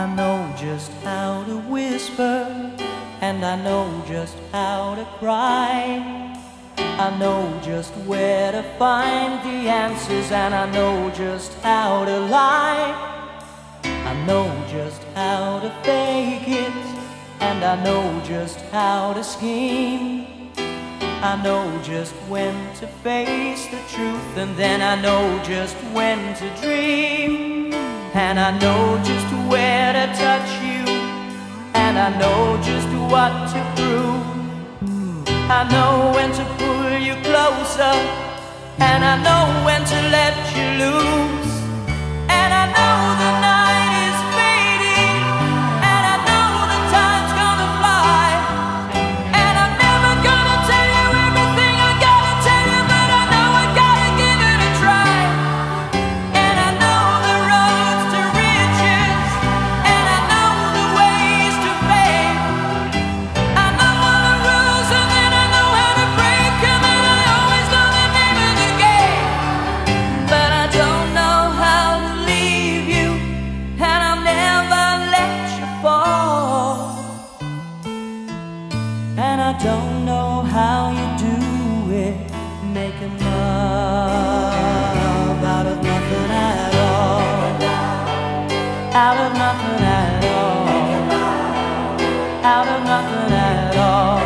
I know just how to whisper, and I know just how to cry. I know just where to find the answers, and I know just how to lie. I know just how to fake it, and I know just how to scheme. I know just when to face the truth, and then I know just when to dream. And I know just where to touch you, and I know just what to prove. I know when to pull you closer, and I know when to let you loose. And I know the night is fading, and I know the time's gonna fly. And I'm never gonna tell you everything I gotta tell you, but I know I gotta give it a try. And I know the roads to riches, and I know the ways to fame. I know all the rules, and then I know how to break them, and I always know the name of the game. But I don't know how to leave you, and I'll never let you fall. And I don't know how you do it, making love out of nothing at all. Out of nothing at all. Out of nothing at all.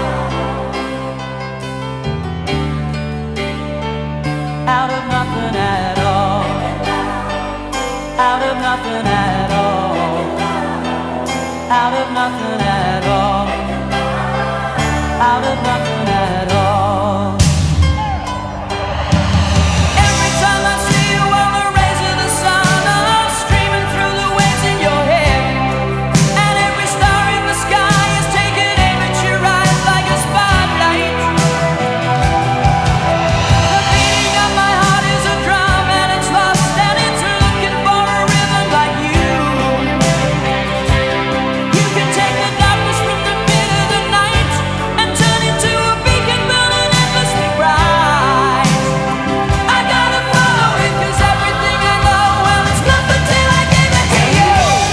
Out of nothing at all. Out of nothing at all. Out of nothing at all. Out of nothing at all. Every time I see you on the rays of the sun, I'm streaming through the waves in your hair. And every star in the sky is taking aim at your eyes like a spotlight. The beating of my heart is a drum, and it's lost, and it's looking for a rhythm like you. You can take the darkness from the pit of the night and turn it to a beacon burning endlessly bright. I gotta follow it, 'cause everything I know, well, it's nothing till I give it to you.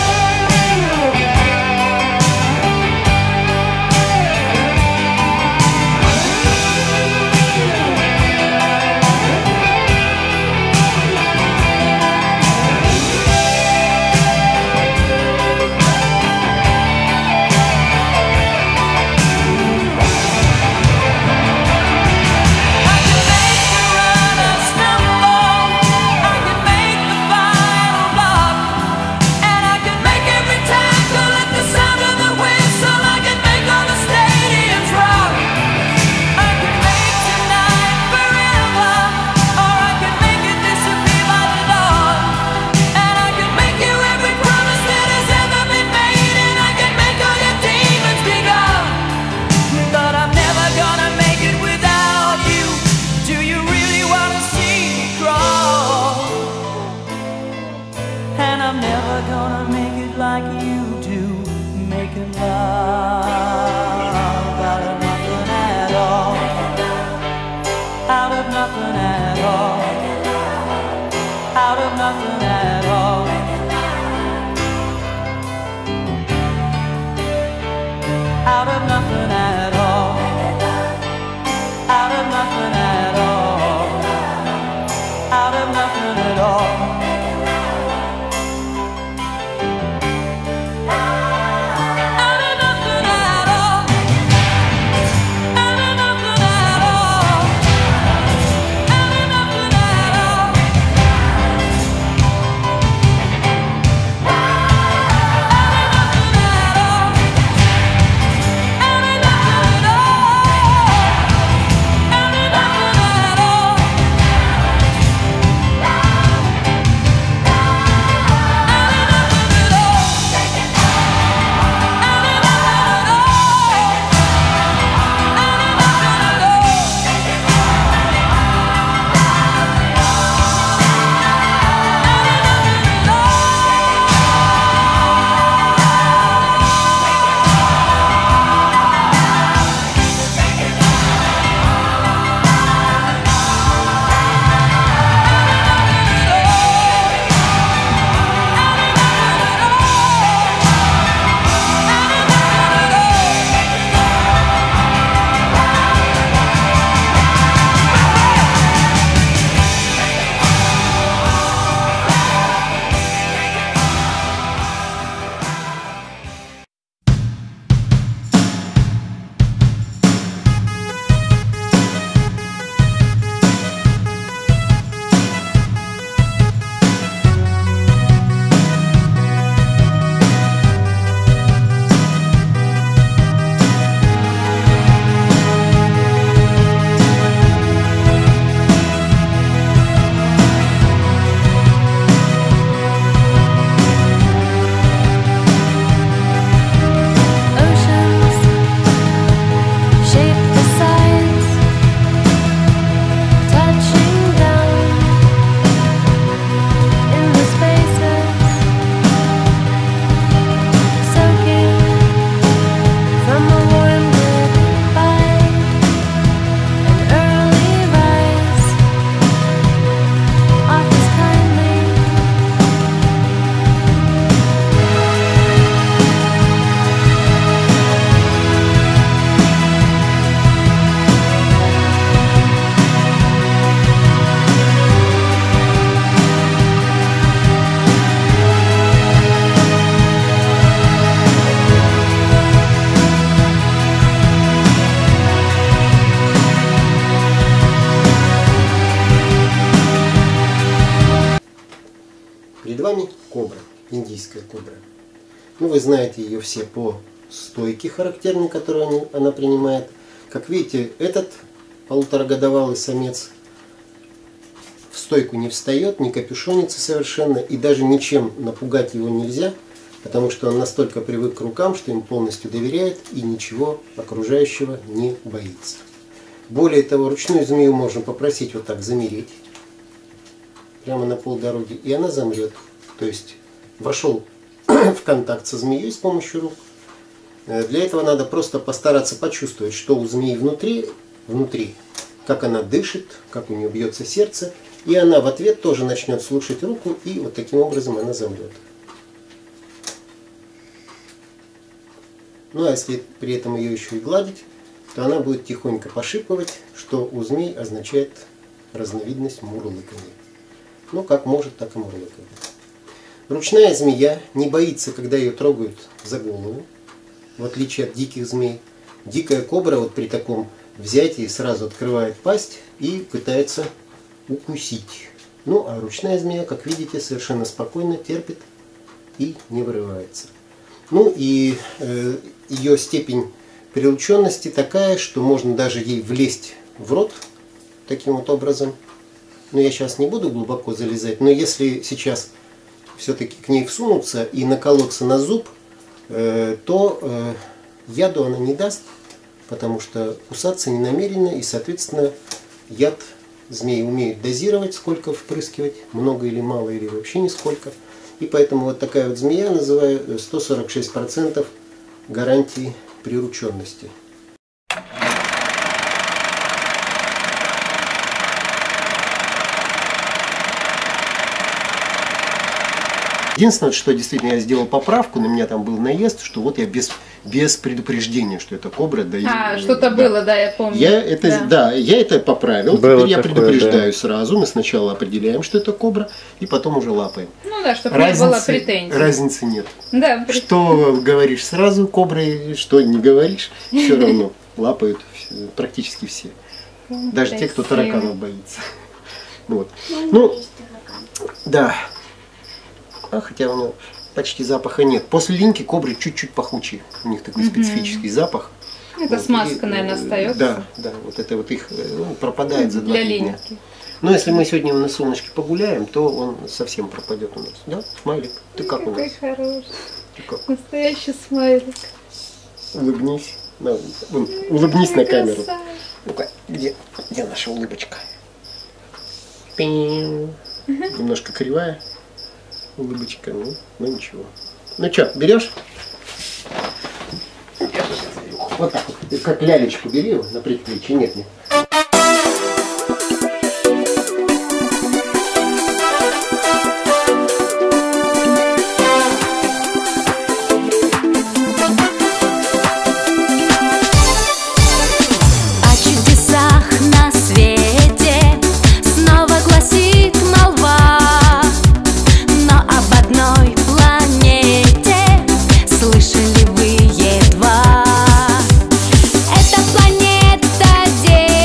I can make the runner stumble, I can make the final block, and I can make every tackle at the sound of the whistle. I can make all the stadiums rock. I can make tonight forever, or I can make it disappear by the dawn. And I can make you every promise that has ever been made, and I can make all your demons be gone. But I'm never gonna make it without you. Do you really wanna see me crawl? And I'm never gonna make it like you do, making love out of nothing at all. Out of nothing at all. Out of nothing at all. Out of nothing at all. Out of nothing at all. Out of nothing at all. Out of nothing at all. Out of nothing at all. Out of nothing at all. Перед вами кобра, индийская кобра. Ну, вы знаете ее все по стойке характерной, которую она принимает. Как видите, этот полуторагодовалый самец в стойку не встает, не капюшонится совершенно, и даже ничем напугать его нельзя, потому что он настолько привык к рукам, что им полностью доверяет и ничего окружающего не боится. Более того, ручную змею можно попросить вот так замереть прямо на полдороги, и она замрет. То есть вошел в контакт со змеей с помощью рук. Для этого надо просто постараться почувствовать, что у змеи внутри, как она дышит, как у нее бьется сердце, и она в ответ тоже начнет слушать руку, и вот таким образом она замрет. Ну а если при этом ее еще и гладить, то она будет тихонько пошипывать, что у змей означает разновидность мурлыканья. Ну как может, так и мурлыкает. Ручная змея не боится, когда ее трогают за голову, в отличие от диких змей. Дикая кобра вот при таком взятии сразу открывает пасть и пытается укусить. Ну а ручная змея, как видите, совершенно спокойно терпит и не вырывается. Ну и ее степень прирученности такая, что можно даже ей влезть в рот таким вот образом. Но я сейчас не буду глубоко залезать, но если сейчас все-таки к ней всунуться и наколоться на зуб, то яду она не даст, потому что кусаться не намерена, и, соответственно, яд змеи умеют дозировать, сколько впрыскивать, много или мало, или вообще нисколько. И поэтому вот такая вот змея, называю 146% гарантии прирученности. Единственное, что действительно я сделал поправку, на меня там был наезд, что вот я без предупреждения, что это кобра даю. Что-то было, да, я помню. Я это поправил. Было теперь я такое, предупреждаю сразу. Мы сначала определяем, что это кобра, и потом уже лапаем. Ну да, чтобы не было претензий. Разницы нет. Да, что говоришь сразу кобры, что не говоришь, все равно лапают практически все. Даже те, кто тараканов боится. Вот. Ну, да. Хотя у него почти запаха нет. После линьки кобры чуть-чуть пахучие. У них такой специфический запах. Это вот. смазка, наверное, остается. Да, вот это вот их пропадает за 2 для дня. линьки. Но если мы сегодня на солнышке погуляем, то он совсем пропадет у нас. Да, смайлик? Ты как у нас? Какой хороший. Ты как? Настоящий смайлик. Улыбнись. Улыбнись на камеру. Ну-ка, где наша улыбочка? Немножко кривая улыбочка, ну ничего. Ну что, берешь? Вот так вот, как лялечку бери его на предплечье. Нет. Слышали вы едва? Эта планета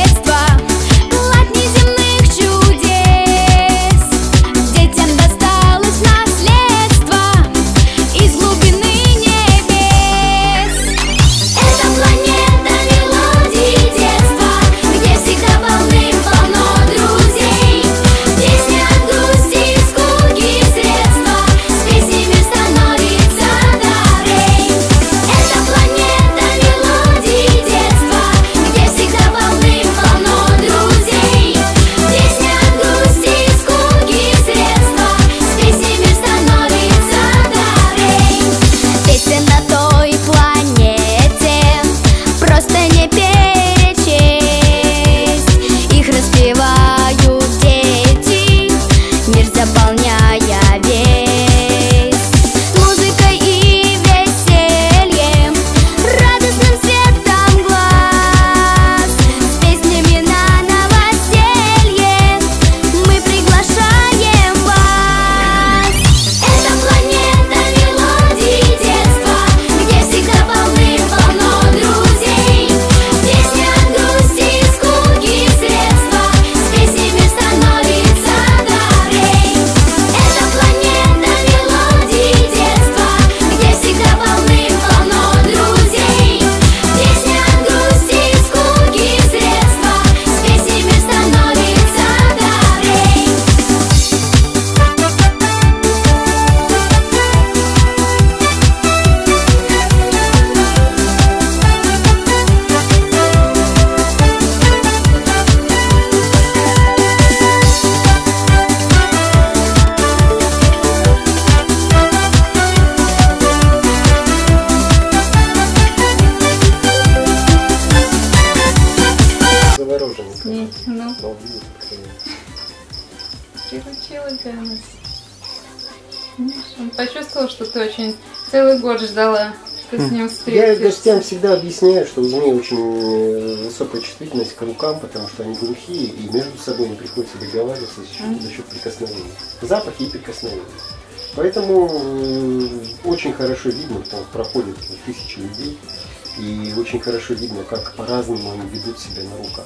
понравилось. Он почувствовал, что ты очень целый год ждала, что с ним встретишься. Я гостям всегда объясняю, что у змей очень высокая чувствительность к рукам, потому что они глухие, и между собой им приходится договариваться за счет прикосновений. Запахи и прикосновения. Поэтому очень хорошо видно, потому что проходят тысячи людей, и очень хорошо видно, как по-разному они ведут себя на руках.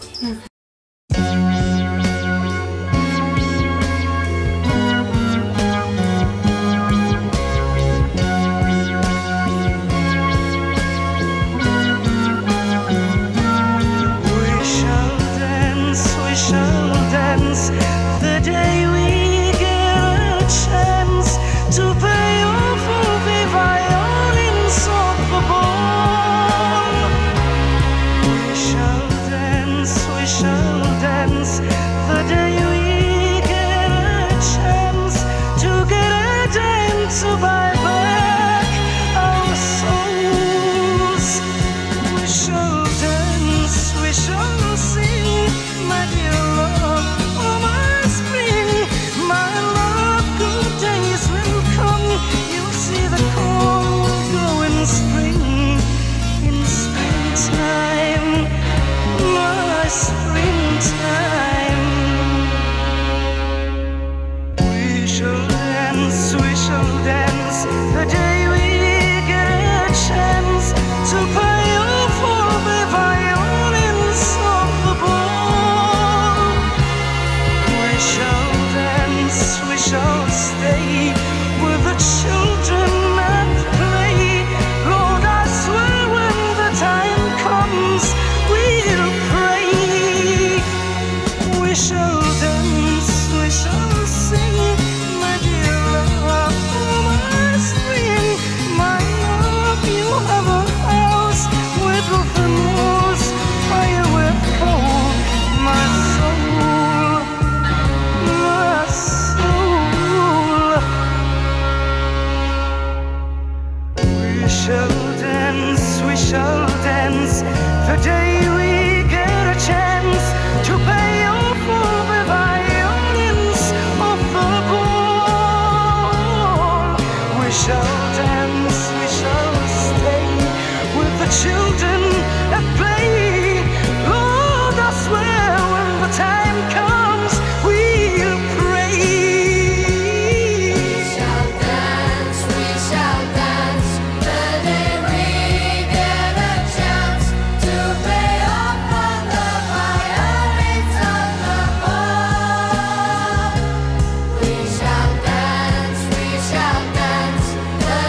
We shall dance the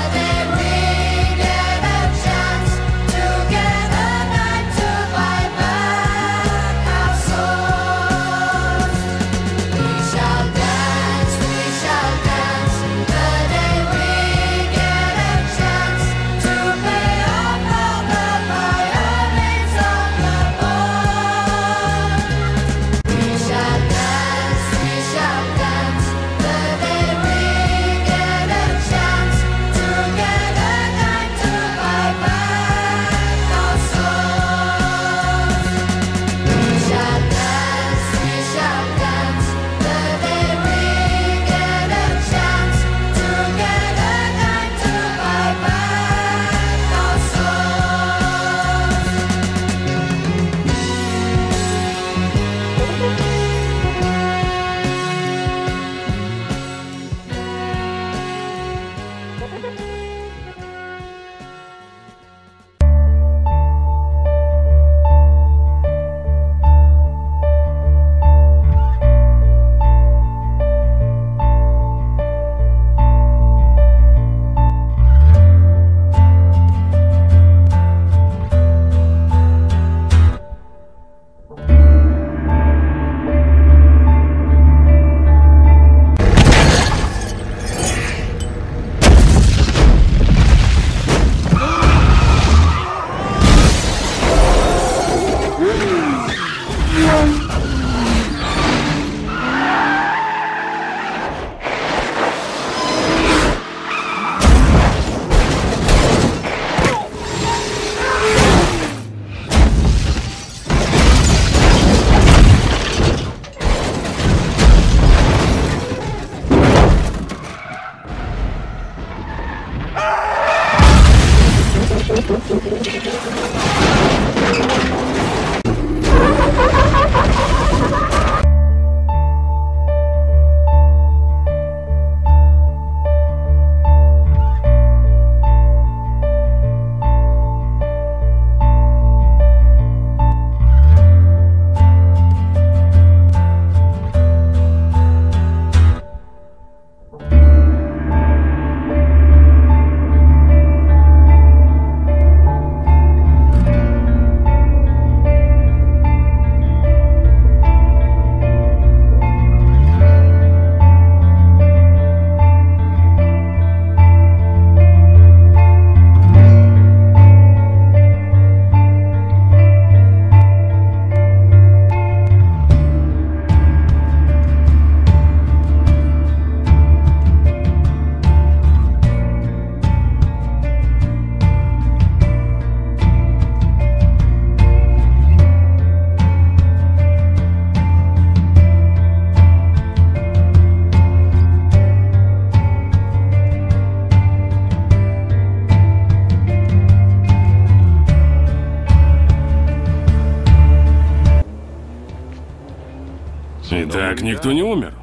Так никто не умер.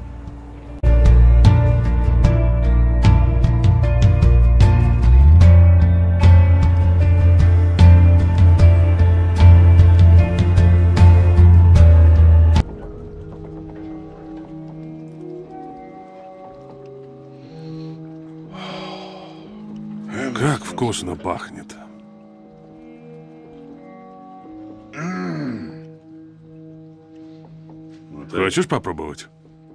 Как вкусно пахнет. Хочешь попробовать?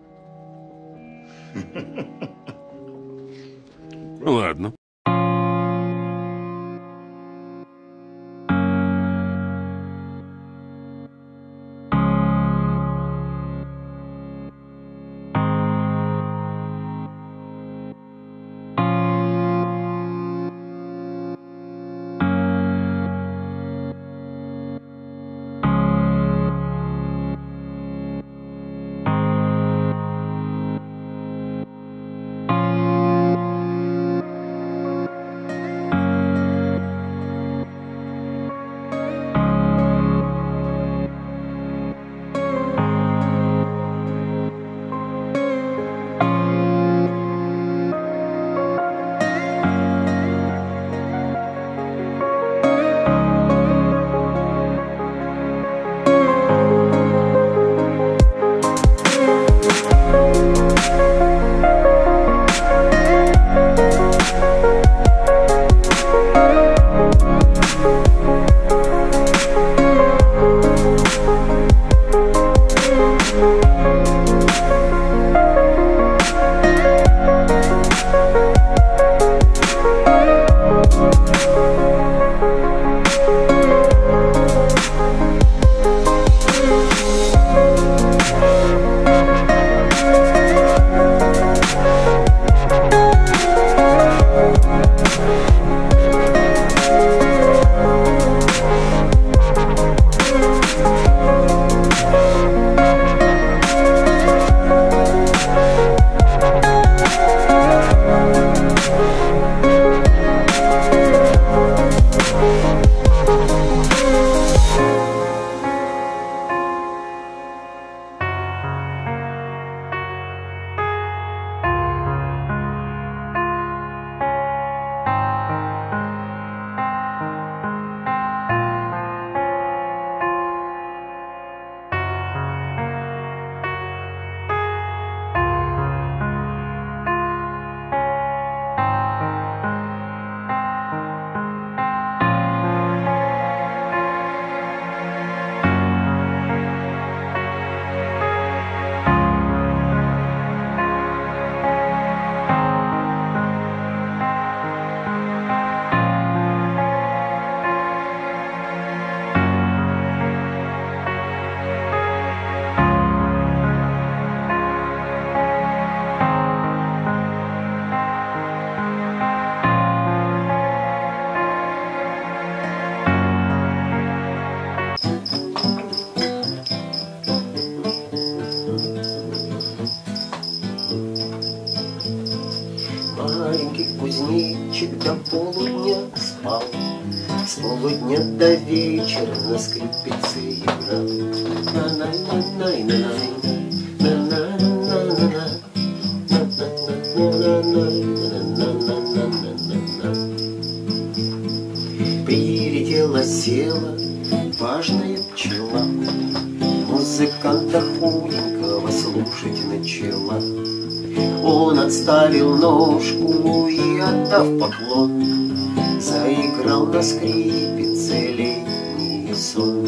Ладно. Маленький кузнечик до полудня спал, с полудня до вечера на скрипице играл. Прилетела, села важная пчела, музыканта худенького слушать начала. Он отставил ножку и, отдав поклон, заиграл на скрипице летний сон.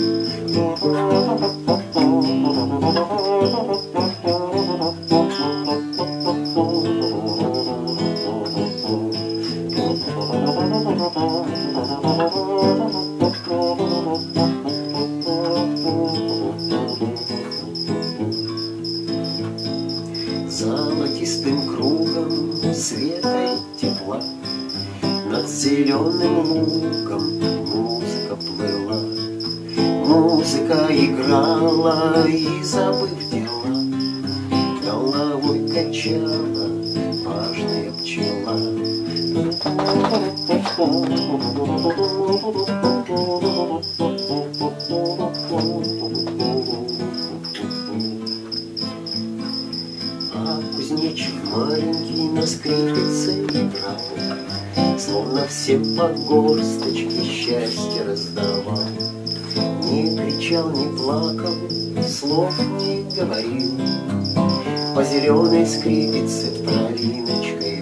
Золотистым кругом света и тепла над зеленым лугом музыка плыла. Музыка играла и, забыв дела, головой качала важная пчела. скрипице играл, словно всем по горсточке счастья раздавал. Не кричал, не плакал, слов не говорил, по зеленой скрипице травиночкой